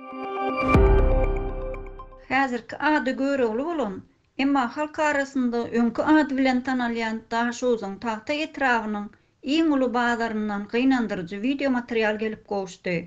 Häzirki ady göregli bolan, emma halk arasynda öňkü ady bilen tanalýan Daşozyň tagta etragynyň iň uly bazaryndan gynandyrjy video material gelip gowuşdy.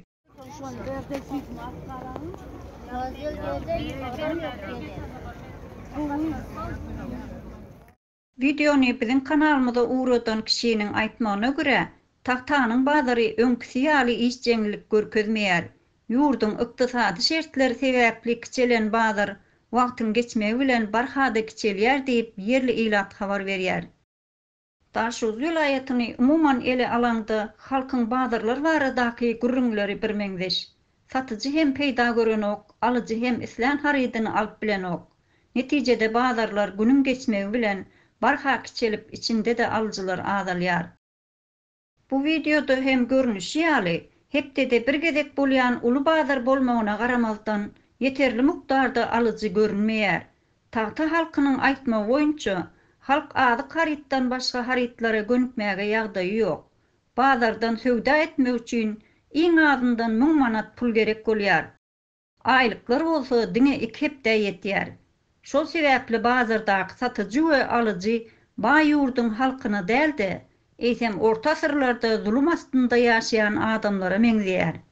Videony biziň kanalymyza uğradan kişiniň aýtmagyna görä, tahtanyň bazary öňküsi ýaly iş jeňillik görkezmeýär. Ýurdun ykdysady şertleri sebäpli kiçelen bazar wagtyň geçmegi bilen barhada kiçelýär diýip ýerli ilat habar berýär. Daşoz vilayatyny umuman ele alanda halkyň bazarlar baradaky gürrüňleri birmeňdeş. Satyjy hem peýda gören ok, alyjy hem islen harydyny alyp bilen ok. Netijede bazarlar günüň geçmegi bilen barha kiçelip içinde de alyjylar azalýar. Bu videoda hem görnüşi ýaly, hepde bir gezek bolýan uly bazar bolmagyna garamazdan yeterli mukdarda alyjy görünmeýär. Tagta halkynyň aýtmagy boýunça, halk azyk harytdan başga harytlara gönükmäge ýagdaýy ýok. Bazardan söwda etmek üçin iň azyndan 1000 manat pul gerek bolýar. Aýlyklar bolsa diňe 2 hepde ýetýär. Şol sebäpli bazardaky satyjy we alyjy baý ýurdun halkyna däl-de, eýsem orta asyrlarda zulum astynda ýaşaýan adamlara meňzeýär.